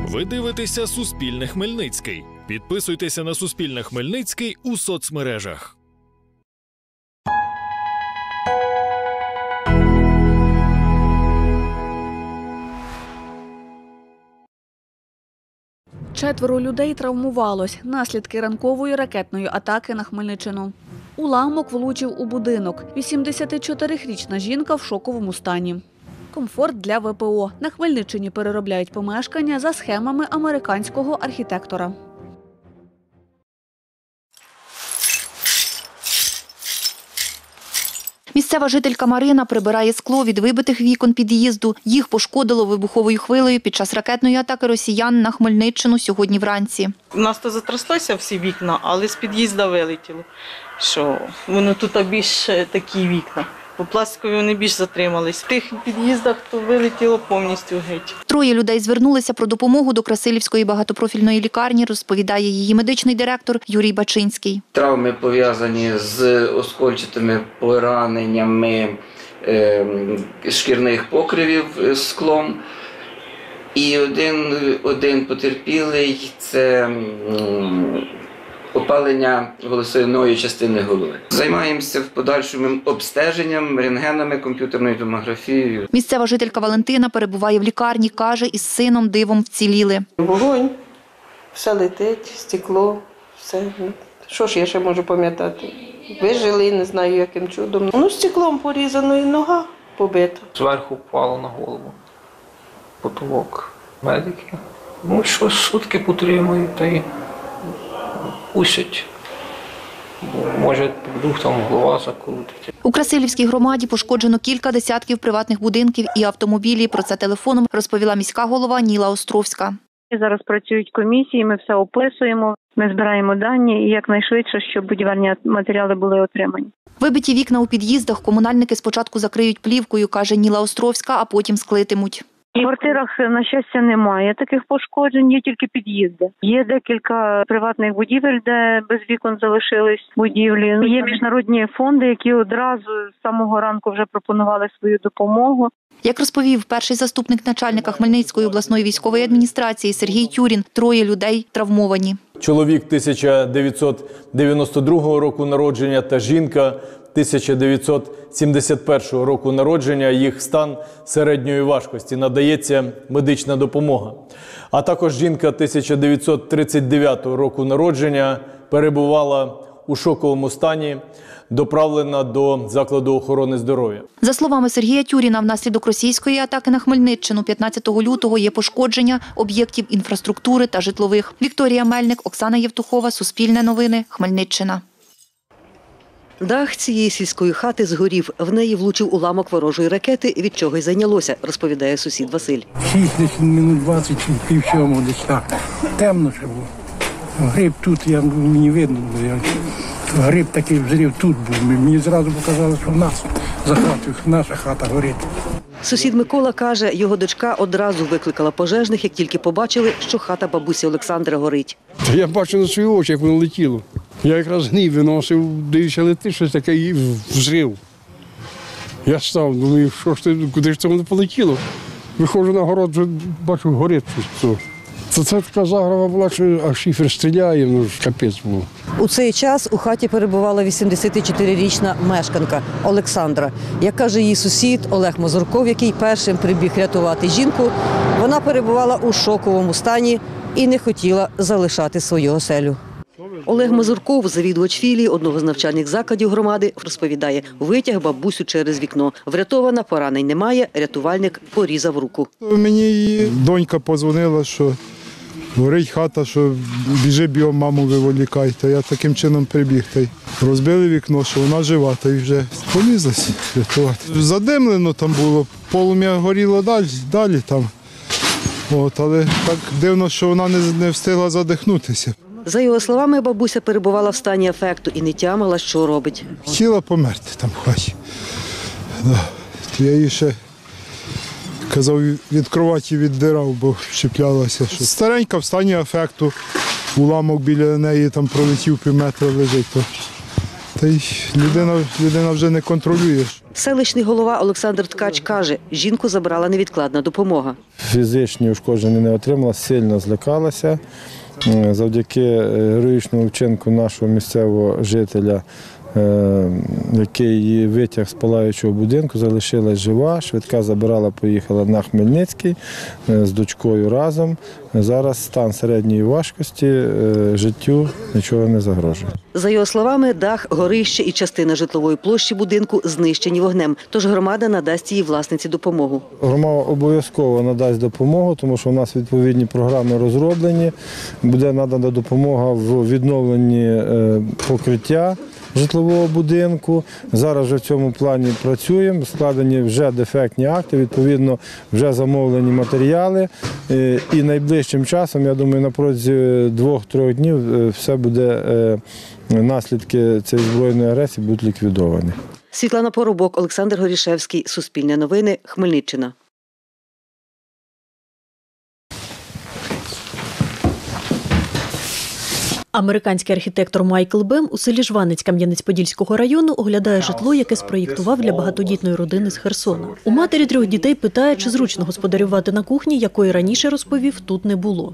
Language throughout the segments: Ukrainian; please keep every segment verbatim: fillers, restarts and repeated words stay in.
Ви дивитеся Суспільне Хмельницький. Підписуйтеся на Суспільне Хмельницький у соцмережах. Четверо людей травмувалось. Наслідки ранкової ракетної атаки на Хмельниччину. Уламок влучив у будинок. вісімдесятичотирирічна жінка в шоковому стані. Комфорт для ве пе о. На Хмельниччині переробляють помешкання за схемами американського архітектора. Місцева жителька Марина прибирає скло від вибитих вікон під'їзду. Їх пошкодило вибуховою хвилею під час ракетної атаки росіян на Хмельниччину сьогодні вранці. У нас то затряслося всі вікна, але з під'їзду вилетіло, що воно тут більш такі вікна. Бо пластикові вони більш затримались. В тих під'їздах то вилетіло повністю геть. Троє людей звернулися про допомогу до Красилівської багатопрофільної лікарні, розповідає її медичний директор Юрій Бачинський. Травми пов'язані з оскольчатими пораненнями е, шкірних покривів з склом. І один, один потерпілий – це опалення голосової частини голови. Займаємося в подальшому обстеженням, рентгенами, комп'ютерною томографією. Місцева жителька Валентина перебуває в лікарні, каже, із сином дивом вціліли. Вогонь, все летить, стекло, все. Що ж я ще можу пам'ятати? Вижили, не знаю яким чудом. Ну, стеклом порізано і нога побита. Зверху впало на голову. Потолок. Медики. Ну, що сутки потримують та й пустять. Може, вдруг там голова закрутить. У Красилівській громаді пошкоджено кілька десятків приватних будинків і автомобілів. Про це телефоном розповіла міська голова Ніла Островська. Зараз працюють комісії, ми все описуємо, ми збираємо дані і якнайшвидше, щоб будівельні матеріали були отримані. Вибиті вікна у під'їздах комунальники спочатку закриють плівкою, каже Ніла Островська, а потім склитимуть. В квартирах, на щастя, немає таких пошкоджень, є тільки під'їзди. Є декілька приватних будівель, де без вікон залишились будівлі. Є міжнародні фонди, які одразу з самого ранку вже пропонували свою допомогу. Як розповів перший заступник начальника Хмельницької обласної військової адміністрації Сергій Тюрін, троє людей травмовані. Чоловік тисяча дев'ятсот дев'яносто другого року народження та жінка тисяча дев'ятсот сімдесят першого року народження. Їх стан середньої важкості, надається медична допомога. А також жінка тисяча дев'ятсот тридцять дев'ятого року народження перебувала у шоковому стані, доправлена до закладу охорони здоров'я. За словами Сергія Тюріна, внаслідок російської атаки на Хмельниччину п'ятнадцятого лютого є пошкодження об'єктів інфраструктури та житлових. Вікторія Мельник, Оксана Євтухова, Суспільне новини, Хмельниччина. Дах цієї сільської хати згорів. В неї влучив уламок ворожої ракети, від чого й зайнялося, розповідає сусід Василь. Шість минут двадцять, пів сьомого десь так. Темно ще було. Гриб тут, я, мені видно було. Я, гриб такий взрив тут був. Мені зразу показали, що в нас за хатою, наша хата горить. Сусід Микола каже, його дочка одразу викликала пожежних, як тільки побачили, що хата бабусі Олександра горить. Я бачу на свої очі, як воно летіло. Я якраз гнів виносив, дивився, летить щось таке і взрив. Я став, думаю, що ж ти, куди ж це воно полетіло? Виходжу на город, вже бачу, горить щось. Це, це така заграва була, що аж шифер стріляє, ну ж капець було. У цей час у хаті перебувала вісімдесятичотирирічна мешканка Олександра. Як каже її сусід Олег Мазурков, який першим прибіг рятувати жінку, вона перебувала у шоковому стані і не хотіла залишати свою оселю. Олег Мазурков, завідувач філії одного з навчальних закладів громади, розповідає, витяг бабусю через вікно. Врятована, поранень немає, рятувальник порізав руку. Мені її донька подзвонила, що горить хата, що біжи бігом, маму виволікай. Та я таким чином прибіг. Та й розбили вікно, що вона жива, та й вже полізлась рятувати. Задимлено там було, полум'я горіло далі, далі там. От, але так дивно, що вона не, не встигла задихнутися. За його словами, бабуся перебувала в стані афекту і не тямила, що робить. Хотіла померти там в хаті. Да. Я їй ще казав, від кроваті віддирав, бо чіплялася. Що. Старенька в стані афекту, уламок біля неї там пролетів пів метра лежить. То, Та й людина, людина вже не контролює. Селищний голова Олександр Ткач каже, жінку забрала невідкладна допомога. Фізичні ушкодження не отримала, сильно злякалася. Завдяки героїчному вчинку нашого місцевого жителя, який її витяг з палаючого будинку, залишилась жива, швидка забирала, поїхала на Хмельницький з дочкою разом. Зараз стан середньої важкості, життю нічого не загрожує. За його словами, дах, горище і частина житлової площі будинку знищені вогнем, тож громада надасть її власниці допомогу. Громада обов'язково надасть допомогу, тому що у нас відповідні програми розроблені. Буде надана допомога в відновленні покриття житлового будинку. Зараз вже в цьому плані працюємо, складені вже дефектні акти, відповідно вже замовлені матеріали. І найближчим часом, я думаю, на протязі двох-трьох днів все буде, наслідки цієї збройної агресії будуть ліквідовані. Світлана Поробок, Олександр Горішевський, Суспільне новини, Хмельниччина. Американський архітектор Майкл Бем у селі Жванець Кам'янець-Подільського району оглядає житло, яке спроєктував для багатодітної родини з Херсона. У матері трьох дітей питає, чи зручно господарювати на кухні, якої раніше, розповів, тут не було.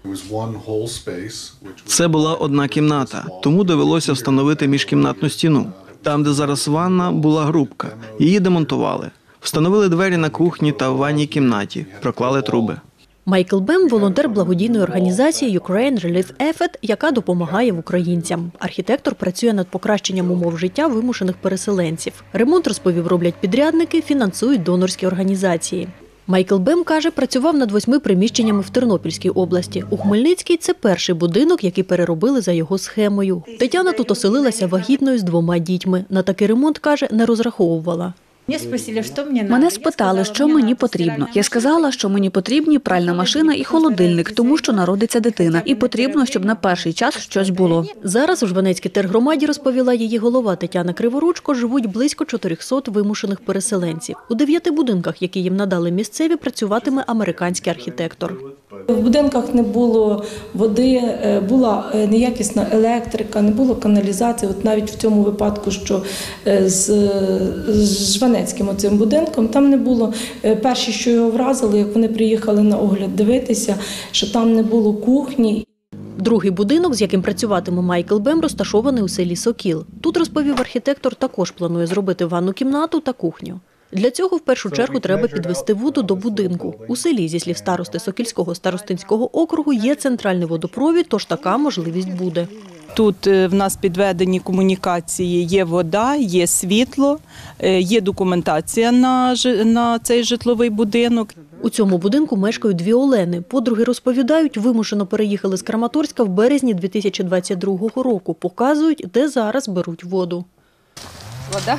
Це була одна кімната, тому довелося встановити міжкімнатну стіну. Там, де зараз ванна, була грубка. Її демонтували. Встановили двері на кухні та в ванній кімнаті, проклали труби. Майкл Бем – волонтер благодійної організації Ukraine Relief Effort, яка допомагає українцям. Архітектор працює над покращенням умов життя вимушених переселенців. Ремонт, розповів, роблять підрядники, фінансують донорські організації. Майкл Бем, каже, працював над восьми приміщеннями в Тернопільській області. У Хмельницькій – це перший будинок, який переробили за його схемою. Тетяна тут оселилася вагітною з двома дітьми. На такий ремонт, каже, не розраховувала. Мене спитали, що мені потрібно. Я сказала, що мені потрібні пральна машина і холодильник, тому що народиться дитина. І потрібно, щоб на перший час щось було. Зараз у Жванецькій тергромаді, розповіла її голова Тетяна Криворучко, живуть близько чотирьохсот вимушених переселенців. У дев'яти будинках, які їм надали місцеві, працюватиме американський архітектор. В будинках не було води, була неякісна електрика, не було каналізації. От навіть в цьому випадку, що з Жванецьким оцим будинком, там не було. Перші, що його вразили, як вони приїхали на огляд дивитися, що там не було кухні. Другий будинок, з яким працюватиме Майкл Бем, розташований у селі Сокіл. Тут, розповів архітектор, також планує зробити ванну кімнату та кухню. Для цього в першу чергу треба підвести воду до будинку. У селі, зі слів старости Сокільського старостинського округу, є центральний водопровід, тож така можливість буде. Тут в нас підведені комунікації, є вода, є світло, є документація на, на цей житловий будинок. У цьому будинку мешкають дві Олени. Подруги розповідають, вимушено переїхали з Краматорська в березні дві тисячі двадцять другого року. Показують, де зараз беруть воду. Вода?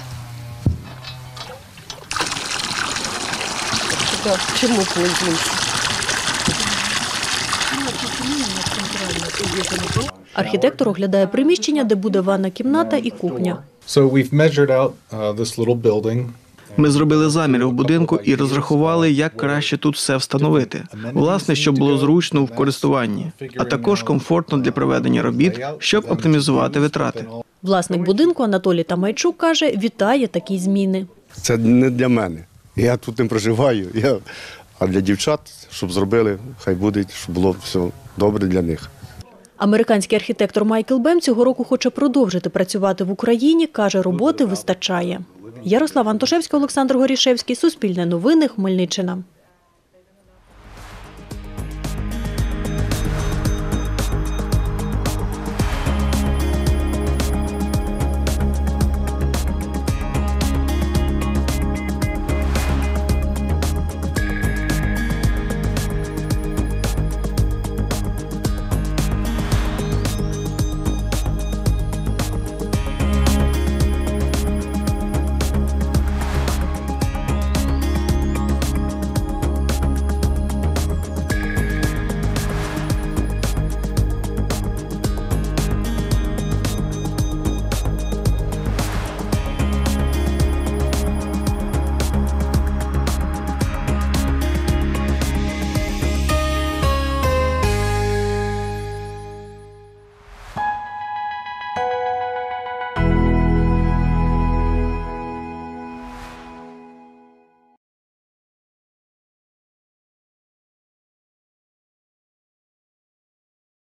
Чому пользуємося? Архітектор оглядає приміщення, де буде ванна кімната і кухня. Ми зробили заміри в будинку і розрахували, як краще тут все встановити. Власне, щоб було зручно в користуванні, а також комфортно для проведення робіт, щоб оптимізувати витрати. Власник будинку Анатолій Тамайчук каже, вітає такі зміни. Це не для мене. Я тут не проживаю, я... а для дівчат, щоб зробили, хай буде, щоб було все добре для них. Американський архітектор Майкл Бем цього року хоче продовжити працювати в Україні, каже, роботи вистачає. Ярослава Антошевська, Олександр Горішевський, Суспільне новини, Хмельниччина.